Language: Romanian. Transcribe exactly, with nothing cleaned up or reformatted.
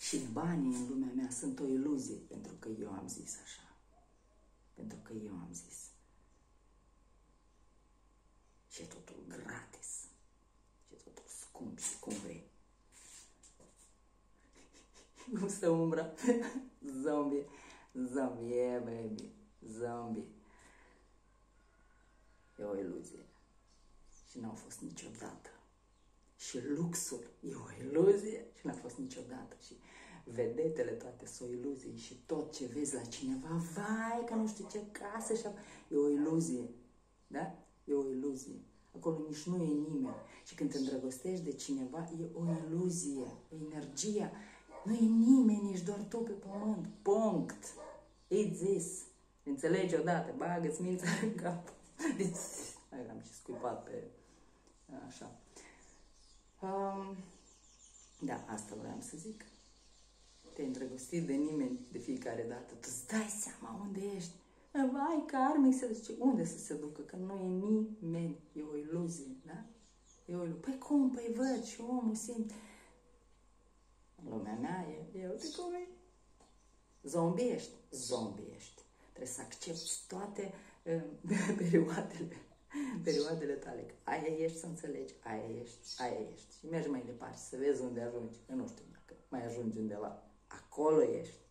Și banii în lumea mea sunt o iluzie, pentru că eu am zis așa. Pentru că eu am zis. Și e totul gratis. Și e totul scump și cum vrei. Cum stă umbra? Zombie. Zombie, yeah, baby. Zombie. E o iluzie. Și n-au fost niciodată. Și luxul e o iluzie și n-a fost niciodată. Și vedetele toate sunt o iluzie. Și tot ce vezi la cineva, vai, că nu știu ce casă, și e o iluzie. Da? E o iluzie. Acolo nici nu e nimeni. Și când te îndrăgostești de cineva, e o iluzie, o energie. Nu e nimeni, ești doar tu pe pământ. Punct. It's this. Înțelegi odată, bagă-ți mința în cap. Deci, hai, am și scuipat pe... Așa. Um, da, asta vreau să zic. Te-ai îndrăgostit de nimeni de fiecare dată. Tu îți dai seama unde ești. Vai, karmic se duce. Unde să se ducă? Că nu e nimeni. E o iluzie, da? E o iluzie. Păi cum? Păi văd și omul simt. În lumea mea e, eu te cum e. Zombie ești. Zombie ești. Trebuie să accepti toate uh, perioadele, perioadele tale. Că aia ești, să înțelegi, aia ești, aia ești. Și mergi mai departe, să vezi unde ajungi. Eu nu știu dacă mai ajungi undeva. Acolo ești.